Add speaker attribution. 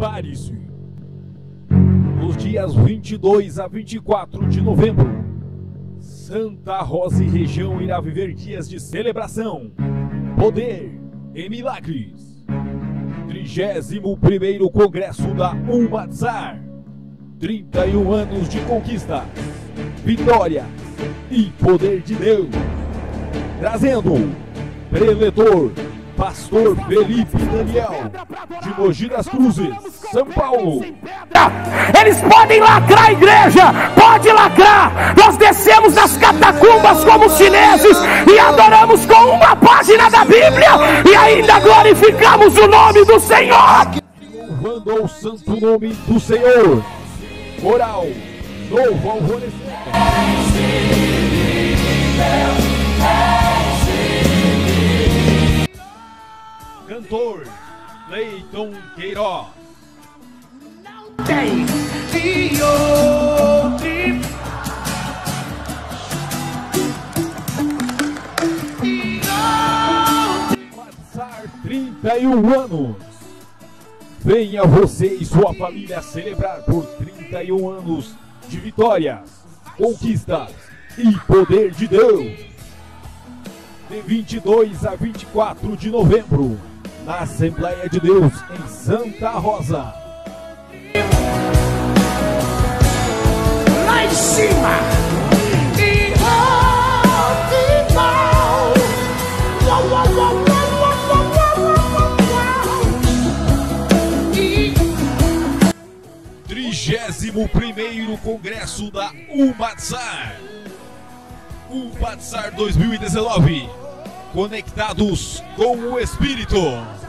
Speaker 1: Prepare-se. Nos dias 22 a 24 de novembro, Santa Rosa e região irá viver dias de celebração, poder e milagres. 31º Congresso da Umatzar. 31 anos de conquistas, vitórias e poder de Deus. Trazendo preletor Pastor Felipe Daniel, de Mogi das Cruzes, São Paulo.
Speaker 2: Eles podem lacrar a igreja, pode lacrar. Nós descemos das catacumbas como chineses e adoramos com uma página da Bíblia e ainda glorificamos o nome do Senhor.
Speaker 1: Louvando o santo nome do Senhor. Coral Novo Alvorecer. Cantor Leiton Queiroz.
Speaker 2: Tem de outro.
Speaker 1: Umatzar 31 anos. Venha você e sua família celebrar por 31 anos de vitórias, conquistas e poder de Deus. De 22 a 24 de novembro, na Assembleia de Deus em Santa Rosa.
Speaker 2: Lá em cima.
Speaker 1: E 31º Congresso da Umatzar. Umatzar 2019. Conectados com o Espírito.